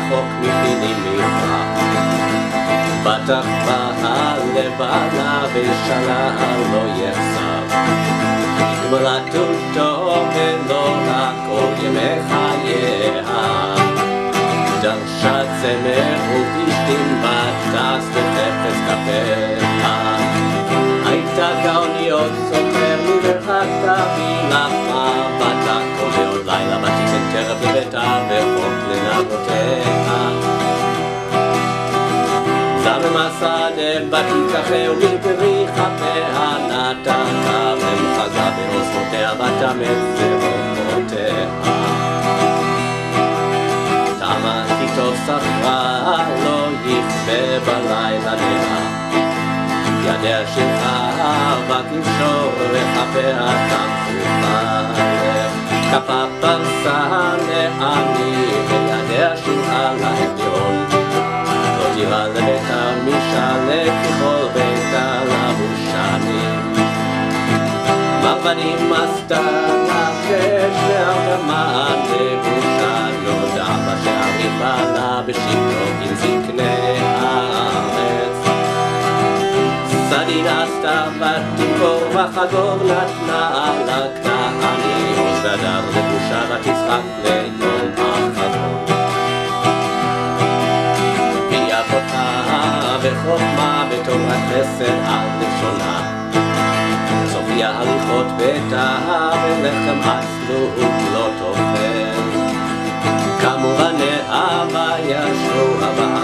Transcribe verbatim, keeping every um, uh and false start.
רחוק מפיני מפרח. בטח באה לבעלה ושאלה לא יחסר. גמלתותו ולא רק כל ימי חייה. דרשה צמר ובשתים בטס וחפץ כפיה. הייתה גאוניות סופר מברחתה ולחמה בתה כל ועוד לילה בתיתן טרף לביתה וחוק לנבותיה. זמם השדה בתיקחה ולפרי חפיה נתקה ומחזה באוזנותיה בתאמץ ובמותיה. תמה כי טוב שכרה לא יכבה בלילה נאה. ידיה שלחה בקשור וחפיה תמשוכה כפה פרסה לעני וידיה שלחה להדיון לא תירה לביתה משאלה ככל ביתה לבושנים מבנים עשתה לחש והרגמה לבושה נודע בשערים בעלה בשבתו עם זקני הארץ סדין עשתה ותמכור וחגור נתנה לקטעני עוז ודר לבושה ותצחק ליום האחרון ביה פותחה וחוכמה בתורת חסד על לשונה סופיה הליכות ביתה ולחם עצלות לא תאכל כאמור הנאה וישרו הבאה